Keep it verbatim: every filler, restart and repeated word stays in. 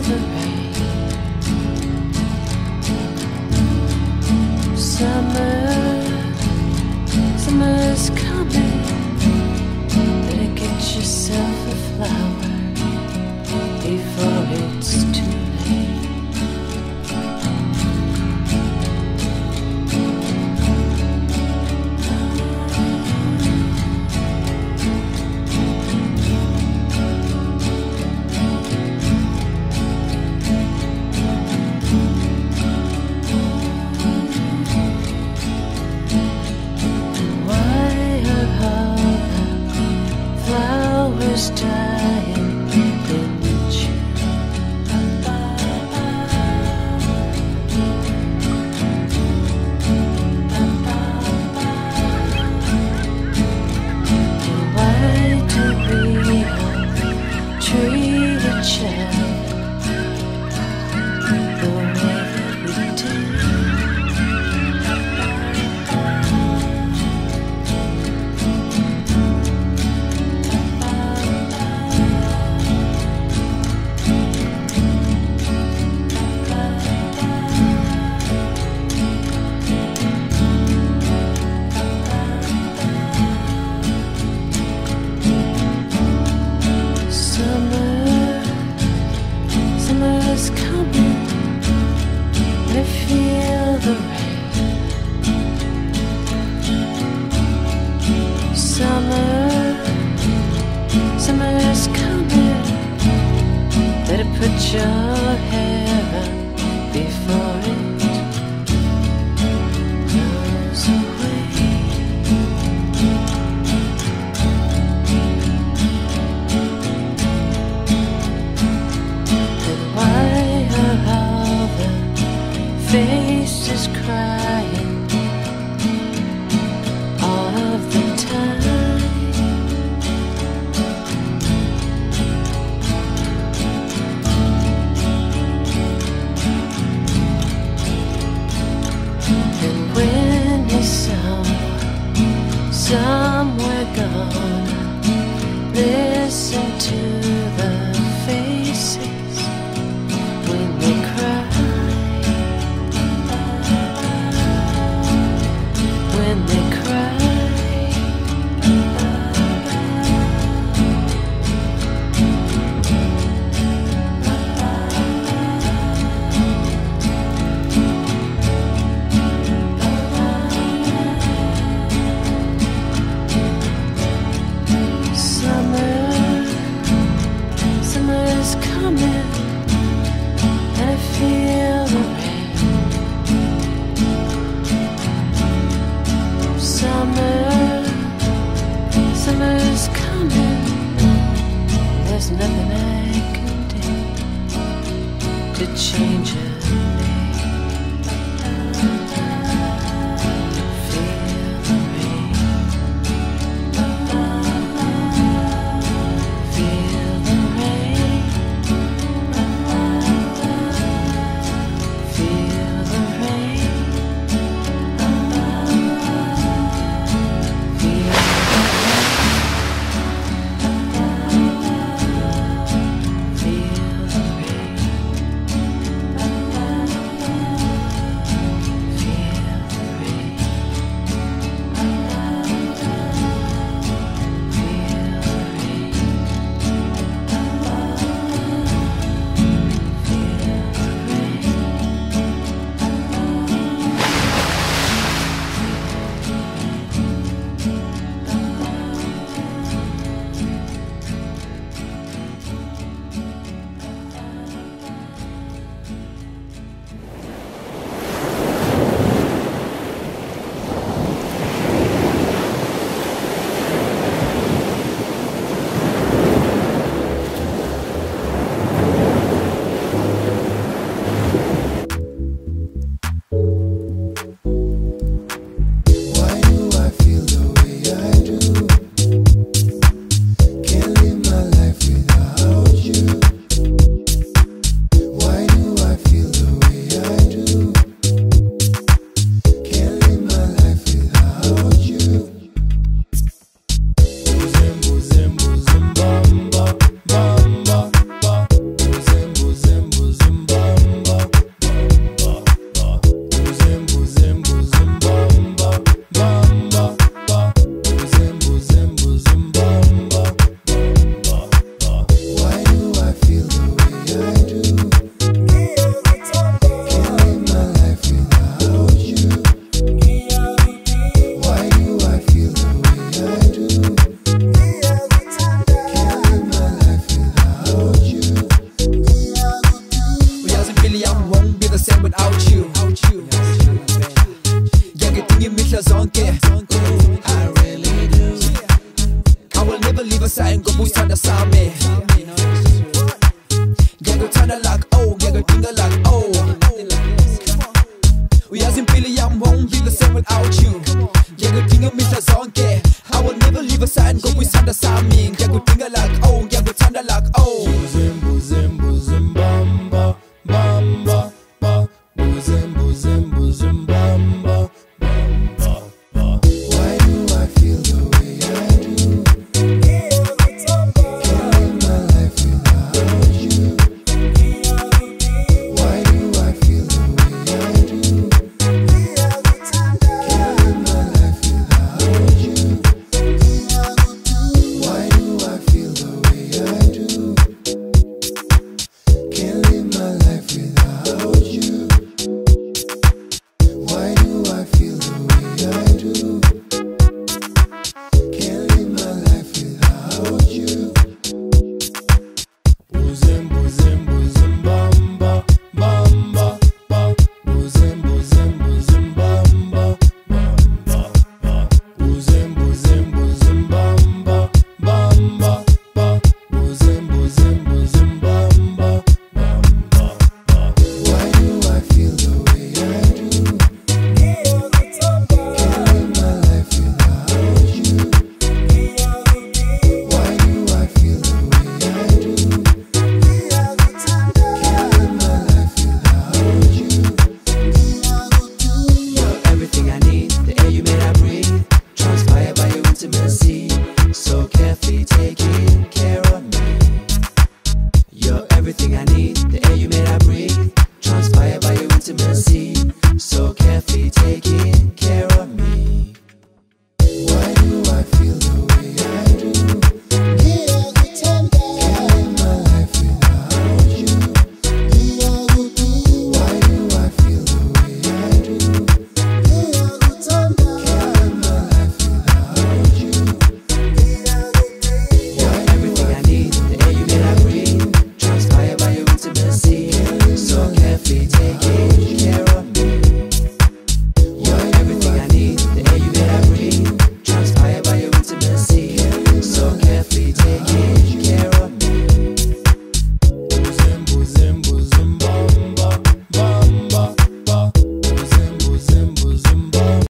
the rain. Summer, summer's coming. Better get yourself a flower before it's too late. Dying in June. Why do we all treat each other the way that we do? Summer's coming, and I feel the rain. Summer, summer's coming. Better put your hair up before it goes away. Faces crying all of the time. And when you're somewhere, somewhere gone, listen to the faces when they cry. When they cry, summer, summer's coming, and I feel the rain. Summer, summer's coming. There's nothing I can do to change it. Feel the rain. without you. Ngiyakudinga imihla zonke, I really do. I will never leave aside ngoba usithanda sami. Ngiyakuthanda like oh, ngiyakudinga like oh. Uyazi impilo yami won't be the same without you. Ngiyakudinga imihla zonke, I will never leave aside ngoba usithanda sami. Ngiyakudinga like oh, ngiyakuthanda like oh. Buzim buzim buzim bamba bamba ba. Buzim buzim buzim bamba bamba ba. Why do I feel the way I do? Can't live my life without you. Why do I feel the way I do? Can't live my life without you. Why do I feel the way I do? Can't live my life without you. Why do I feel the way I do? Can't live my life without you. Buzim buzim buzim bamba bamba ba. Buzim buzim buzim bamba bamba ba. Buzim buzim buzim bamba bamba ba. Buzim buzim buzim bamba bamba ba. Why do I feel the way I do? Can't live my life without you. Why do I feel the way I do? Can't live my life without you. You're everything I need, the air you made I breathe, transpired by your intimacy, so carefully taking care of me. You're everything I need, the air you made I breathe, transpired by your intimacy, so carefully taking